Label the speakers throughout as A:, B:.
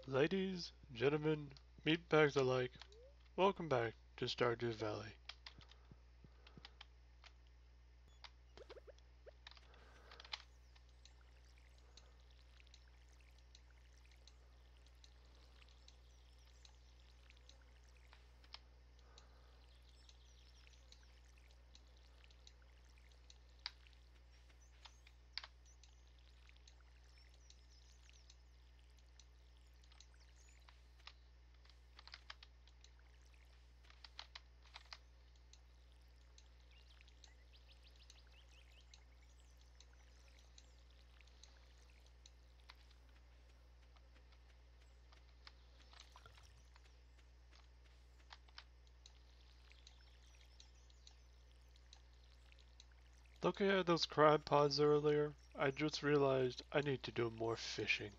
A: Ladies, gentlemen, meatbags alike, welcome back to Stardew Valley. Looking at those crab pods earlier, I just realized I need to do more fishing.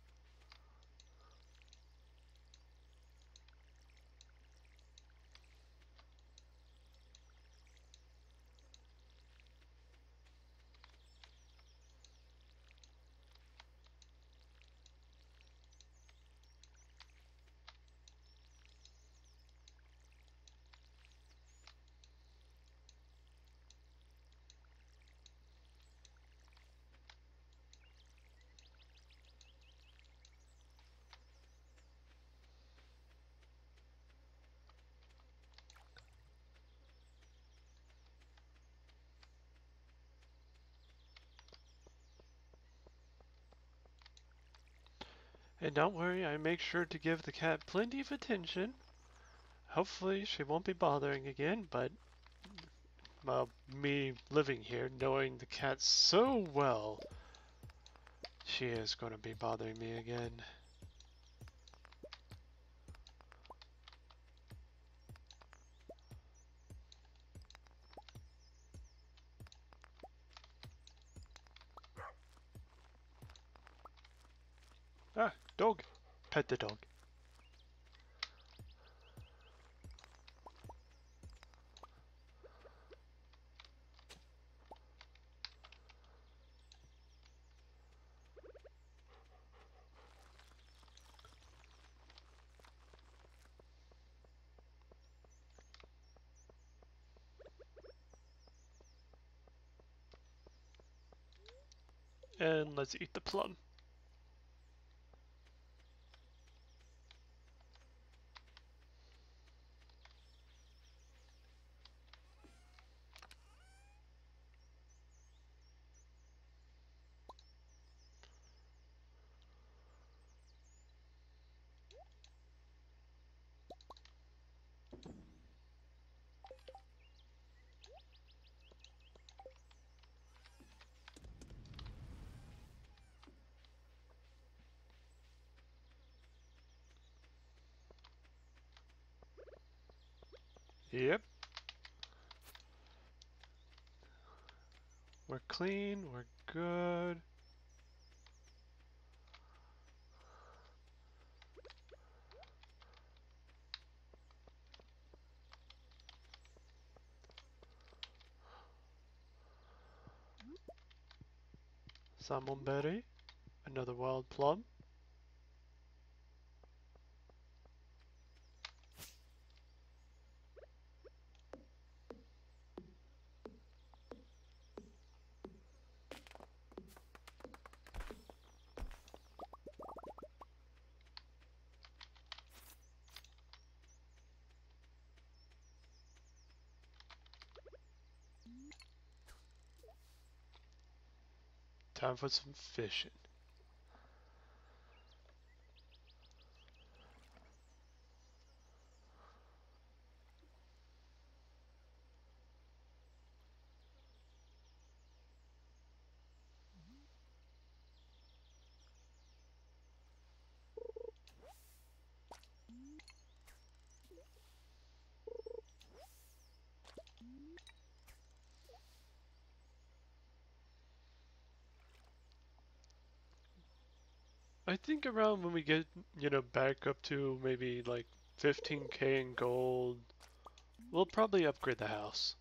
A: And don't worry, I make sure to give the cat plenty of attention. Hopefully she won't be bothering again, but me living here, knowing the cat so well, she is going to be bothering me again. Ah, dog. Pet the dog. And let's eat the plum. Yep. We're clean, we're good. Salmonberry, another wild plum. Time for some fishing. I think around when we get, back up to maybe like 15k in gold, we'll probably upgrade the house.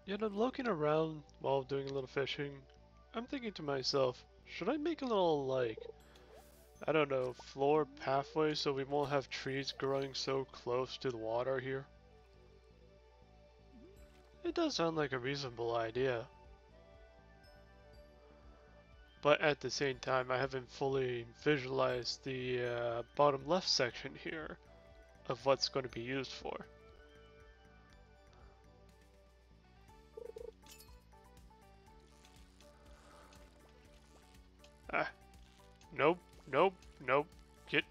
A: looking around while doing a little fishing, I'm thinking to myself, should I make a little, like, I don't know, floor pathway so we won't have trees growing so close to the water here? It does sound like a reasonable idea. But at the same time, I haven't fully visualized the bottom left section here of what's going to be used for. Ah, nope, nope, nope. Get.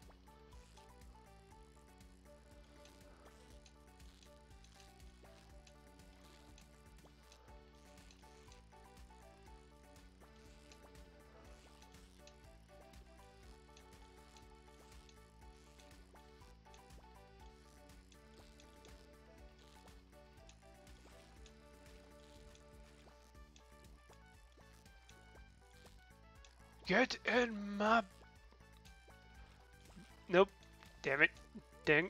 A: Get in my. Nope. Damn it. Dang.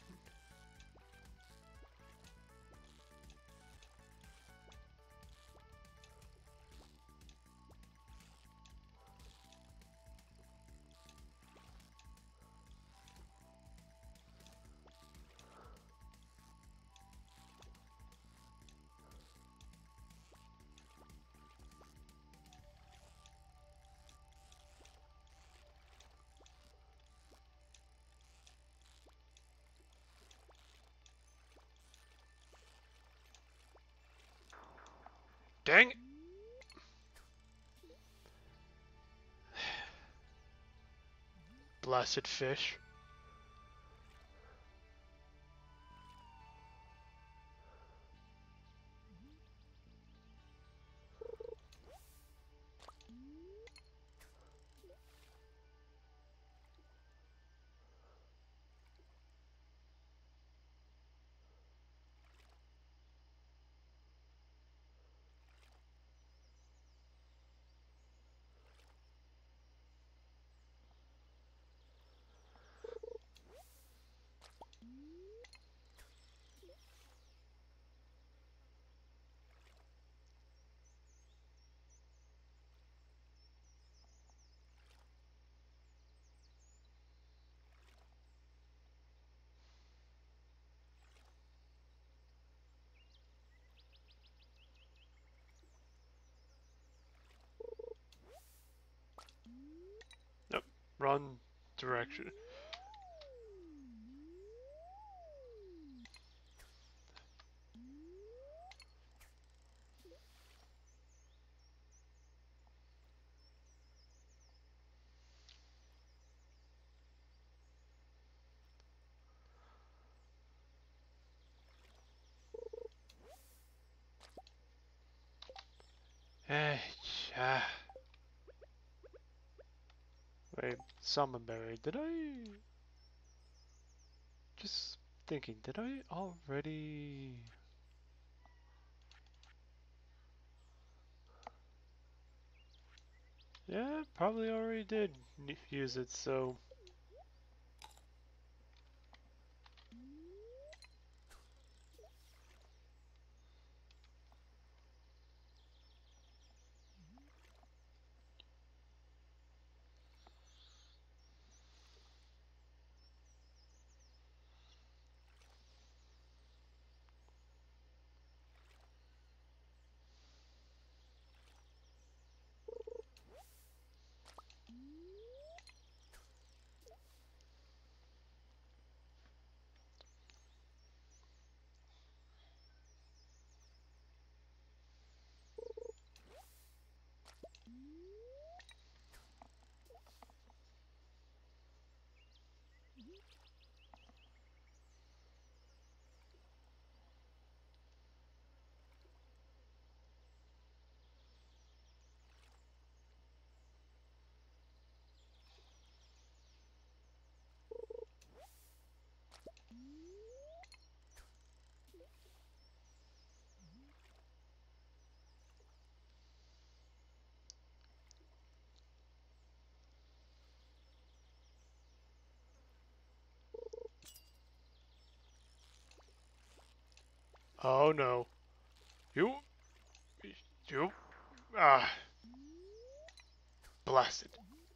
A: Dang. Blessed fish. Nope. Wrong direction. Eh, yeah. Wait, salmonberry. Did I... Just thinking, did I already... Yeah, probably already did use it, so... Oh no. You, you, ah, blasted.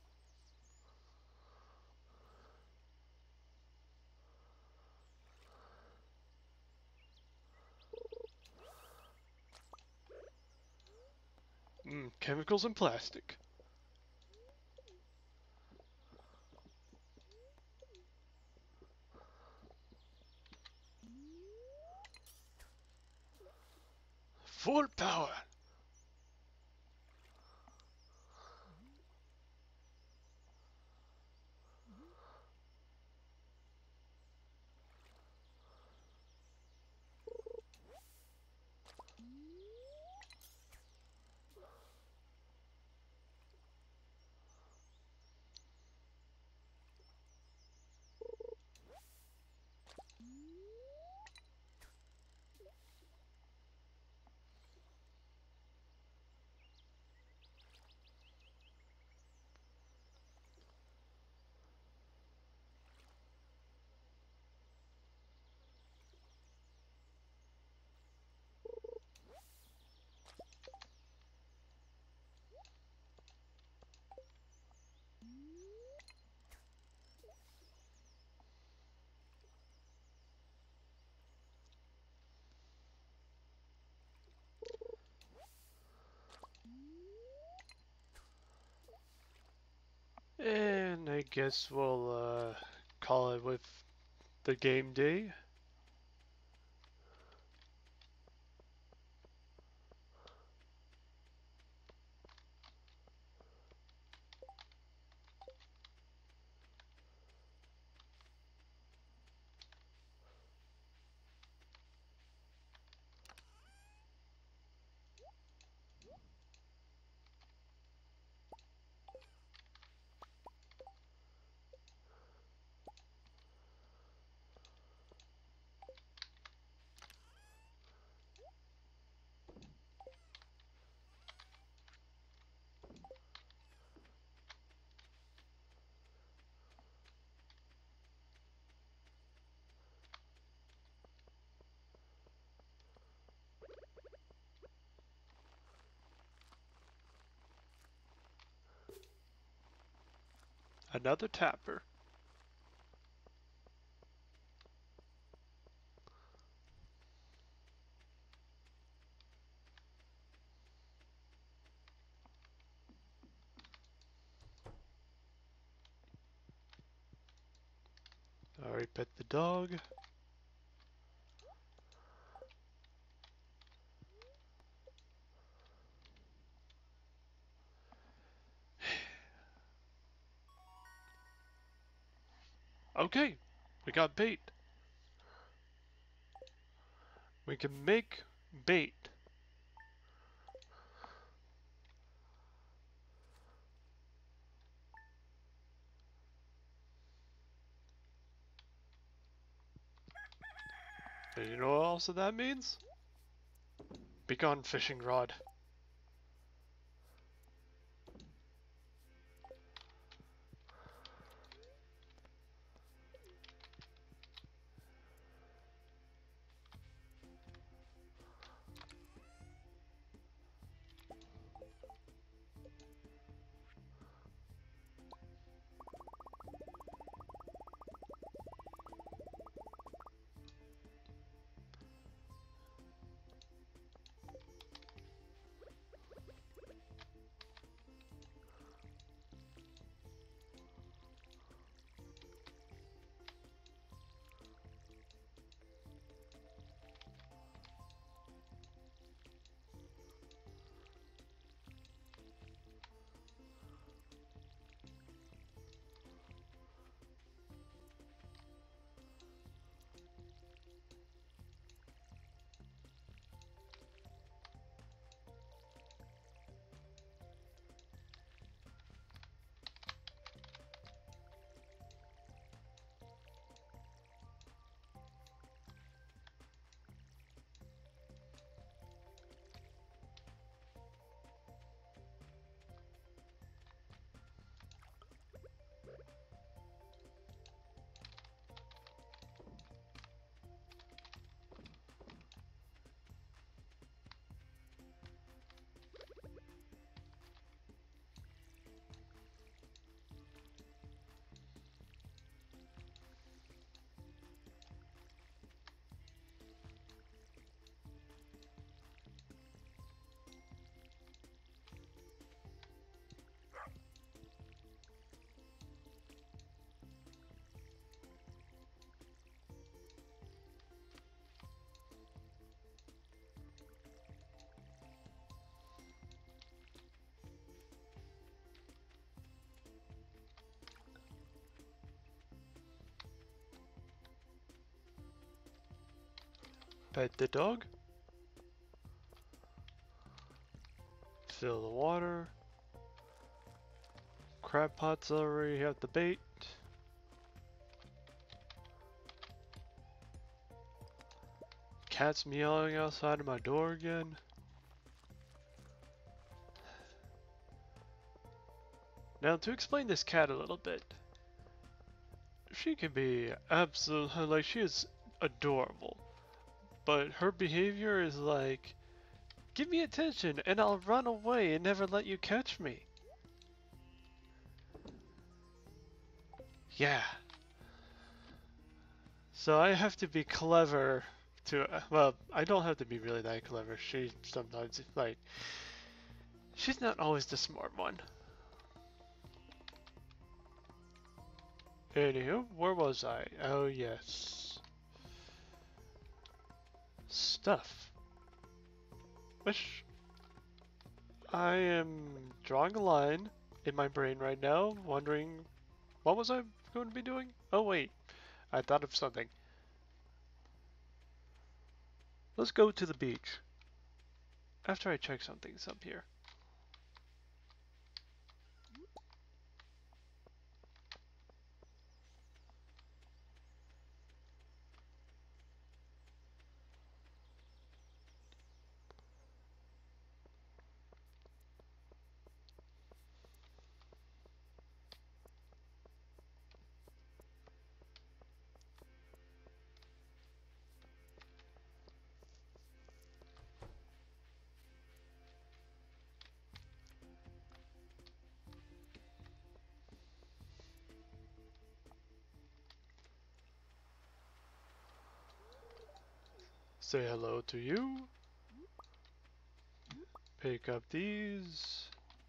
A: Chemicals and plastic. Full power. And I guess we'll call it with the game day. Another tapper. Alright, pet the dog. Okay, we got bait. We can make bait. And you know what also that means? Be gone, fishing rod. Pet the dog. Fill the water. Crab pots already have the bait. Cat's meowing outside of my door again. Now to explain this cat a little bit. She can be absolutely, like, she is adorable. But her behavior is like, give me attention and I'll run away and never let you catch me. Yeah. So I have to be clever to, well, I don't have to be really that clever. She sometimes, like, she's not always the smart one. Anywho, where was I? Oh yes. Stuff. Which I am drawing a line in my brain right now, wondering what was I going to be doing? Oh wait, I thought of something. Let's go to the beach. After I check some things up here. Say hello to you. Pick up these.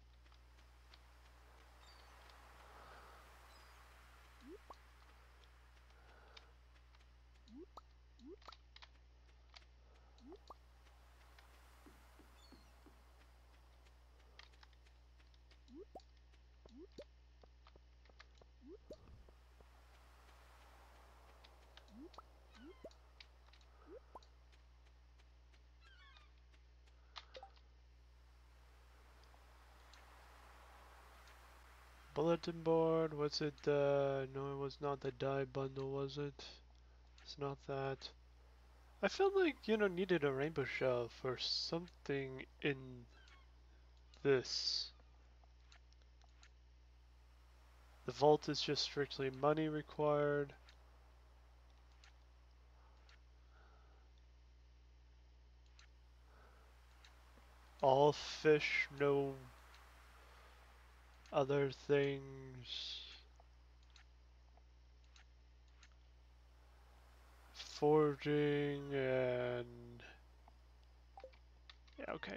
A: Bulletin board, what's it? No, it was not the dye bundle, was it? It's not that. I felt like, needed a rainbow shell for something in this. The vault is just strictly money required. All fish, no other things. Forging and... yeah, okay.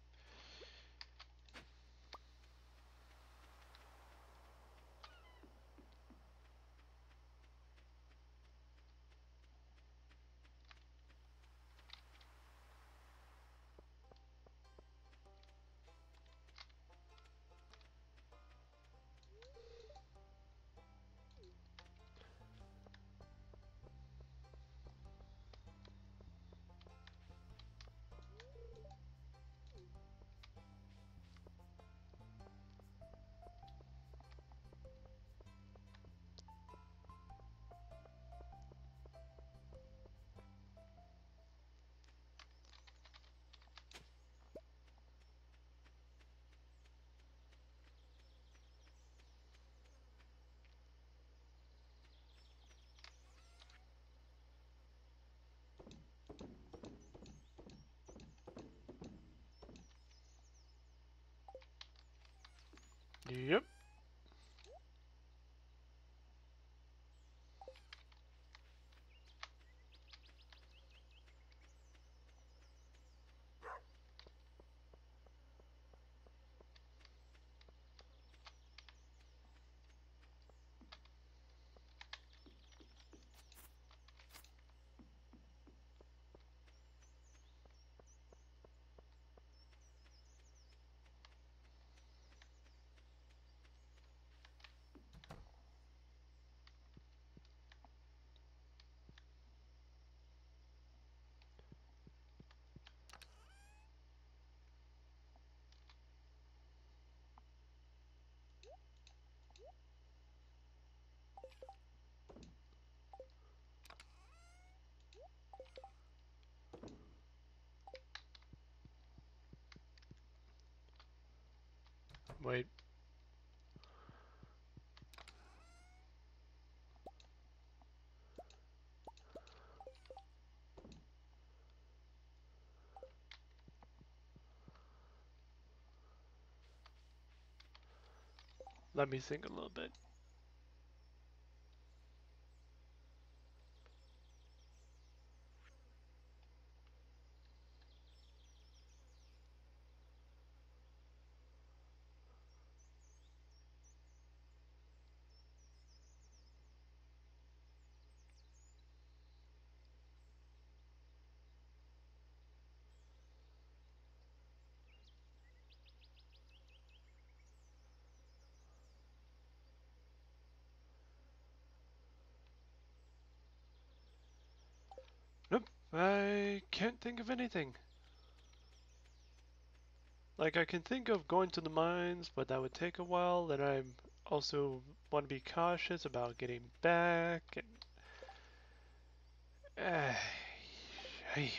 A: Yep. Let me think a little bit. Nope, I can't think of anything. Like, I can think of going to the mines, but that would take a while, and I also want to be cautious about getting back, and... Hey.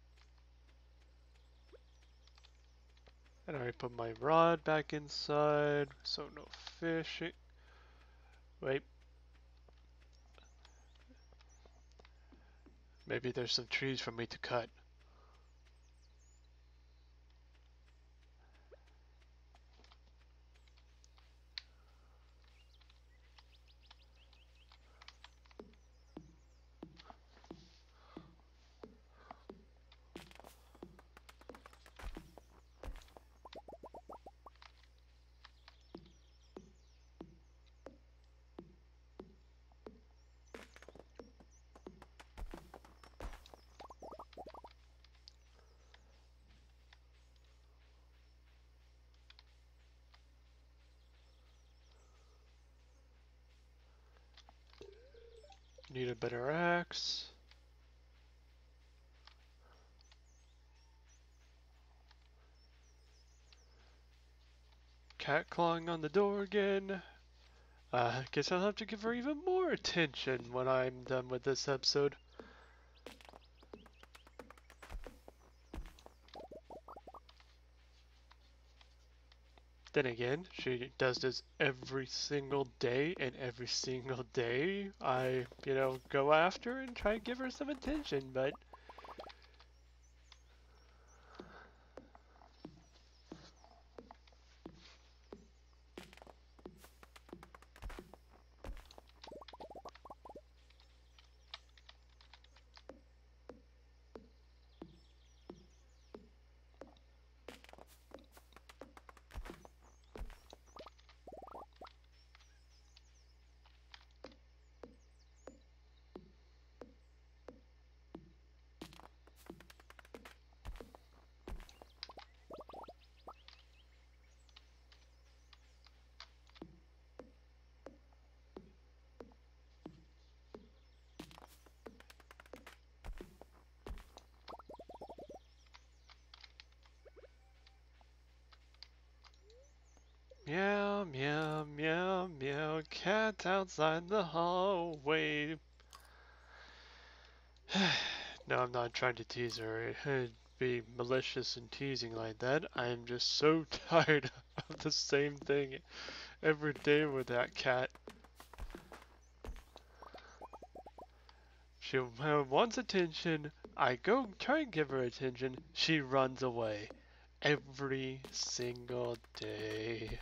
A: And I put my rod back inside, so no fishing. Wait, maybe there's some trees for me to cut. Need a better axe. Cat clawing on the door again. Guess I'll have to give her even more attention when I'm done with this episode. Then again, she does this every single day, and every single day I, go after and try to give her some attention, but... Meow, meow, meow, meow, cat outside the hallway. No, I'm not trying to tease her. It'd be malicious and teasing like that. I'm just so tired of the same thing every day with that cat. She wants attention. I go try and give her attention. She runs away. Every single day.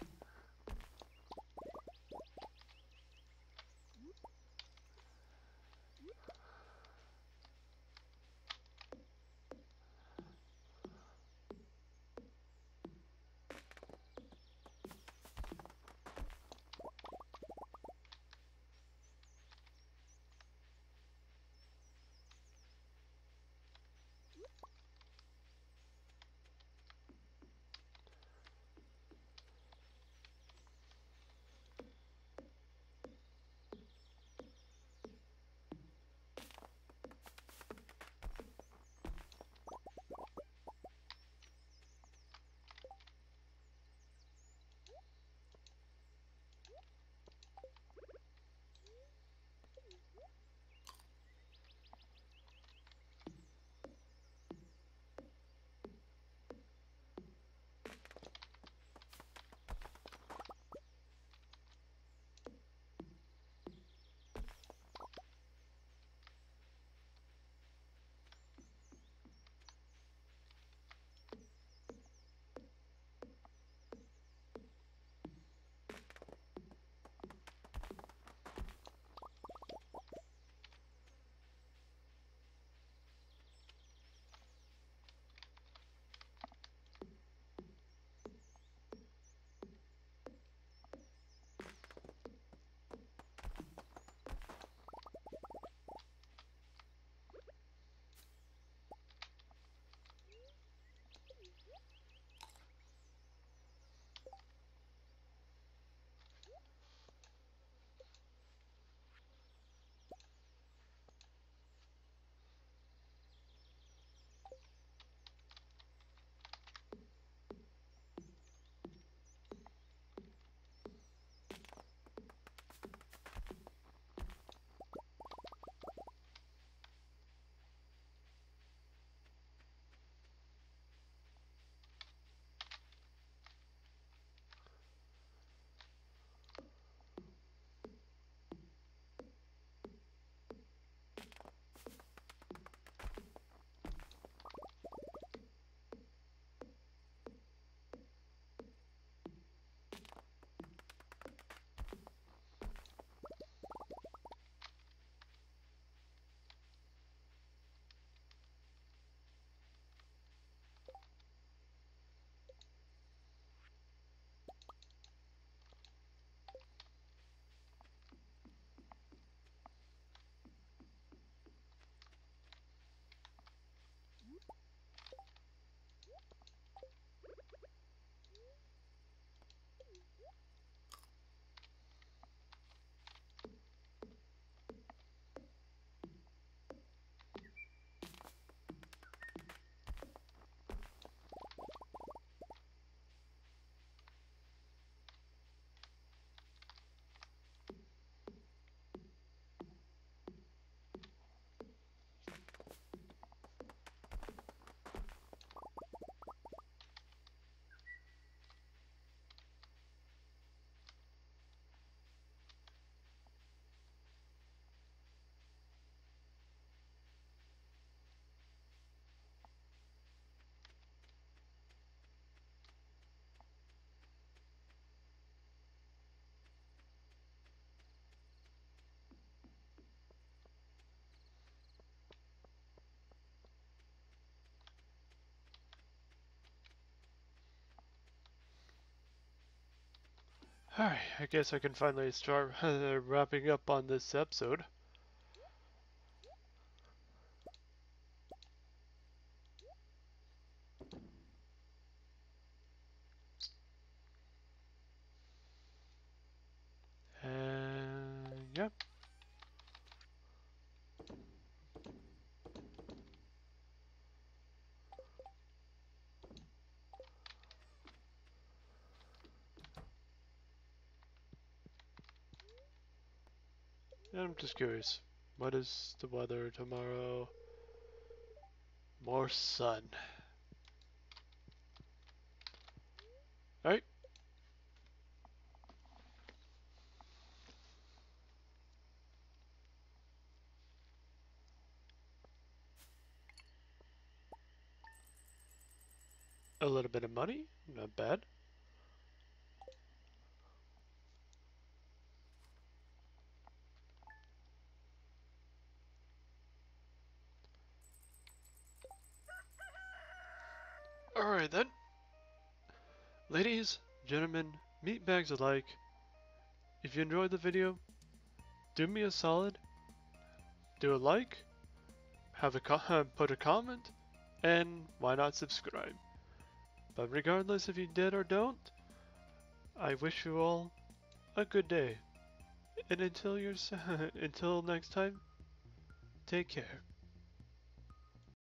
A: Alright, I guess I can finally start wrapping up on this episode. And yeah. I'm just curious. What is the weather tomorrow? More sun. Alright. A little bit of money. Not bad. Alright then. Ladies, gentlemen, meatbags alike. If you enjoyed the video, do me a solid. Do a like. Put a comment. And why not subscribe? But regardless if you did or don't, I wish you all a good day. And until next time, take care.